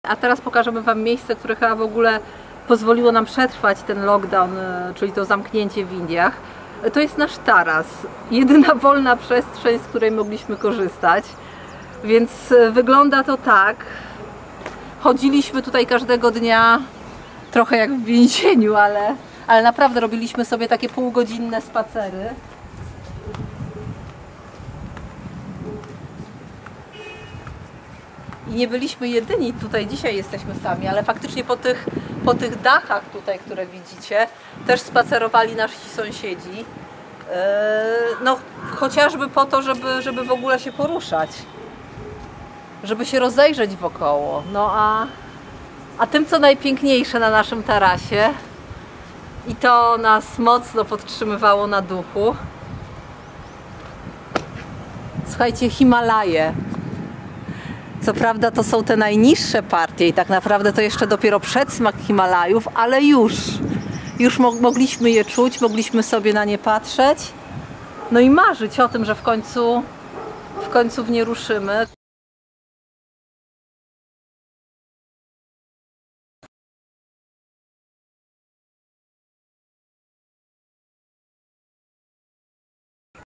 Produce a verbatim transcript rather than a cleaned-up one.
A teraz pokażemy Wam miejsce, które chyba w ogóle pozwoliło nam przetrwać ten lockdown, czyli to zamknięcie w Indiach. To jest nasz taras, jedyna wolna przestrzeń, z której mogliśmy korzystać. Więc wygląda to tak. Chodziliśmy tutaj każdego dnia, trochę jak w więzieniu, ale, ale naprawdę robiliśmy sobie takie półgodzinne spacery. I nie byliśmy jedyni tutaj, dzisiaj jesteśmy sami, ale faktycznie po tych, po tych dachach tutaj, które widzicie, też spacerowali nasi sąsiedzi. Yy, no chociażby po to, żeby, żeby w ogóle się poruszać, żeby się rozejrzeć wokoło. No a, a tym, co najpiękniejsze na naszym tarasie, i to nas mocno podtrzymywało na duchu, słuchajcie, Himalaje. Co prawda to są te najniższe partie i tak naprawdę to jeszcze dopiero przedsmak Himalajów, ale już, już mo mogliśmy je czuć, mogliśmy sobie na nie patrzeć, no i marzyć o tym, że w końcu, w końcu w nie ruszymy.